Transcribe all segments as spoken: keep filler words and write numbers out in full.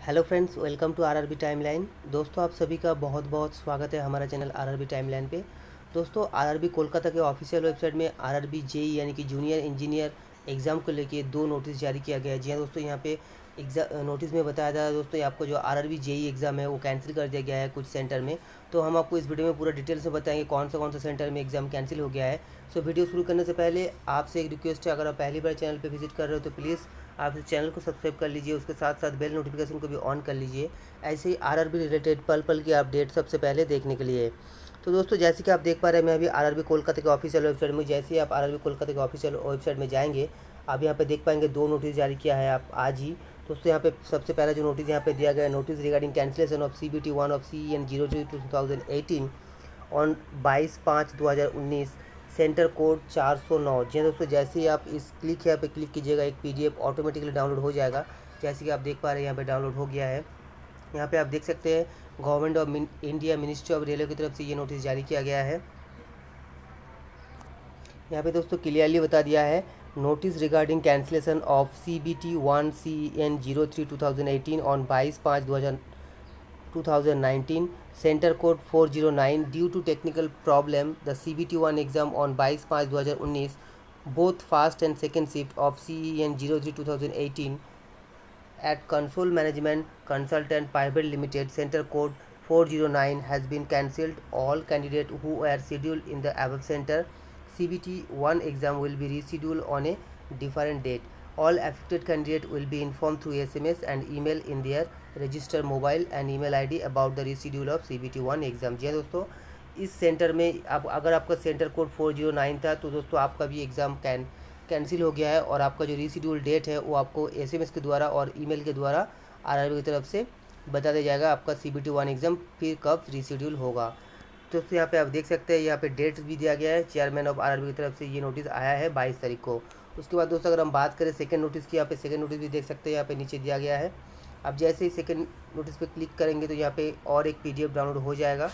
Hello friends, welcome to RRB timeline. दोस्तों, आप सभी का बहुत बहुत स्वागत है हमारा चैनल आरआरबी टाइमलाइन पे। दोस्तों, आरआरबी कोलकाता के ऑफिशियल वेबसाइट में आरआरबी जेई यानी कि जूनियर इंजीनियर एग्ज़ाम को लेके दो नोटिस जारी किया गया है। जी हाँ दोस्तों, यहाँ पे एग्ज़ाम नोटिस में बताया जा रहा है दोस्तों, ये आपको जो आरआरबी जेई एग्ज़ाम है वो कैंसिल कर दिया गया है कुछ सेंटर में। तो हम आपको इस वीडियो में पूरा डिटेल से बताएंगे कौन सा कौन सा सेंटर में एग्ज़ाम कैंसिल हो गया है। सो वीडियो शुरू करने से पहले आपसे एक रिक्वेस्ट है, अगर आप पहली बार चैनल पर विजिट कर रहे हो तो प्लीज़ आप इस चैनल को सब्सक्राइब कर लीजिए, उसके साथ साथ बेल नोटिफिकेशन को भी ऑन कर लीजिए, ऐसे ही आरआरबी रिलेटेड पल पल की अपडेट सबसे पहले देखने के लिए। तो दोस्तों, जैसे कि आप देख पा रहे हैं, मैं अभी आरआरबी कोलकाता के ऑफिशियल वेबसाइट में, जैसे ही आप आरआरबी कोलकाता के ऑफिशियल वेबसाइट में जाएंगे, आप यहाँ पे देख पाएंगे दो नोटिस जारी किया है आप आज ही। दोस्तों, यहाँ पे सबसे पहला जो नोटिस यहाँ पे दिया गया है, notice regarding cancellation of C B T one of C N zero two two thousand eighteen on बाईस पाँच दो हज़ार उन्नीस, सेंटर कोड चार सौ नौ। जी दोस्तों, जैसे ही आप इस क्लिक यहाँ पे क्लिक कीजिएगा, एक पीडीएफ ऑटोमेटिकली डाउनलोड हो जाएगा। जैसे कि आप देख पा रहे हैं, यहाँ पे डाउनलोड हो गया है। यहाँ पे आप देख सकते हैं government of India ministry of railway की तरफ से ये नोटिस जारी किया गया है। यहाँ पे दोस्तों क्लियरली बता दिया है, notice regarding cancellation of C B T one C N zero three two thousand eighteen on बाईस पाँच दो हज़ार two thousand nineteen, centre code four zero nine, due to technical problem the C B T one exam on बाईस पाँच दो हज़ार उन्नीस, both first and second shift of C E N zero three two thousand eighteen at Console Management Consultant Private Limited, center code four zero nine has been cancelled. All candidates who are scheduled in the above center C B T one exam will be rescheduled on a different date. All affected candidates will be informed through S M S and email in their registered mobile and email I D about the reschedule of C B T one exam। जी हाँ दोस्तों, इस centre में आप अगर आपका centre code four zero nine था तो दोस्तों आपका भी एग्ज़ाम कैन कैंसिल हो गया है, और आपका जो रीशेड्यूल डेट है वो आपको एसएमएस के द्वारा और ईमेल के द्वारा आरआरबी की तरफ से बता दिया जाएगा आपका सीबीटी वन एग्ज़ाम फिर कब रीशेड्यूल होगा। तो दोस्तों, यहाँ पे आप देख सकते हैं, यहाँ पे डेट भी दिया गया है, चेयरमैन ऑफ आरआरबी की तरफ से ये नोटिस आया है बाईस तारीख को। उसके बाद दोस्तों, अगर हम बात करें सेकेंड नोटिस की, यहाँ पे सेकेंड नोटिस भी देख सकते हैं, यहाँ पे नीचे दिया गया है। अब जैसे ही सेकेंड नोटिस पे क्लिक करेंगे तो यहाँ पे और एक पीडीएफ डाउनलोड हो जाएगा।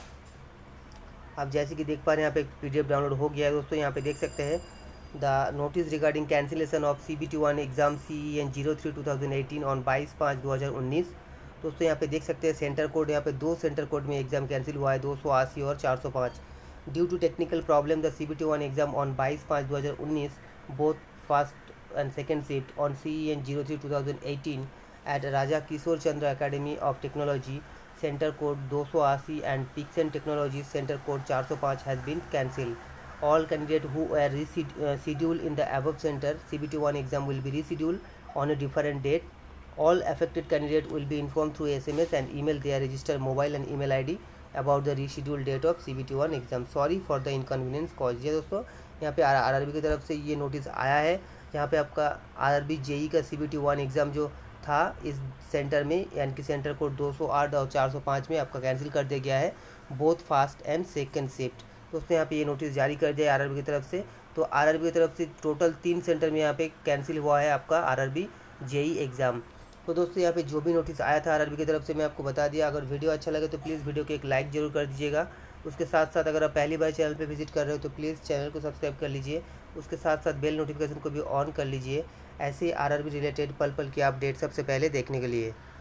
आप जैसे कि देख पा रहे हैं, यहाँ पे एक पीडीएफ डाउनलोड हो गया है दोस्तों। यहाँ पे देख सकते हैं the notice regarding cancellation of C B T one exam C E N zero three two thousand eighteen on बाईस पाँच दो हज़ार उन्नीस। दोस्तों, यहाँ पे देख सकते हैं सेंटर कोड, यहाँ पे दो सेंटर कोड में एग्जाम कैंसिल हुआ है, दो सौ अस्सी और चार सौ पाँच। Due to technical problem the C B T one exam on बाईस पाँच दो हज़ार उन्नीस, both first and second shift on C E N zero three two thousand eighteen at Raja Kishore Chandra academy of technology, centre code दो सौ अस्सी and Pixon technology, centre code चार सौ पाँच has been cancel. All candidates who are rescheduled in the above center C B T one exam will be rescheduled on a different date. All affected candidates will be informed through S M S and email their registered mobile and email I D about the rescheduled date of C B T one exam. Sorry for the inconvenience caused। ये दोस्तों, यहाँ पे RRB की तरफ से ये notice आया है, जहाँ पे आपका आरआरबी जेई का C B T one exam जो था इस सेंटर में, यानी कि सेंटर कोड दो सौ आठ और चार सौ पाँच में आपका कैंसिल कर दिया गया है, both first and second shift. दोस्तों, यहाँ पे ये नोटिस जारी कर दिया आरआरबी की तरफ से। तो आरआरबी की तरफ से टोटल तीन सेंटर में यहाँ पे कैंसिल हुआ है आपका आरआरबी जेई एग्ज़ाम। तो दोस्तों, यहाँ पे जो भी नोटिस आया था आरआरबी की तरफ से मैं आपको बता दिया। अगर वीडियो अच्छा लगे तो प्लीज़ वीडियो को एक लाइक जरूर कर दीजिएगा। उसके साथ साथ अगर आप पहली बार चैनल पर विजिट कर रहे हो तो प्लीज़ चैनल को सब्सक्राइब कर लीजिए, उसके साथ साथ बेल नोटिफिकेशन को भी ऑन कर लीजिए, ऐसे आरआरबी रिलेटेड पल पल की अपडेट सबसे पहले देखने के लिए।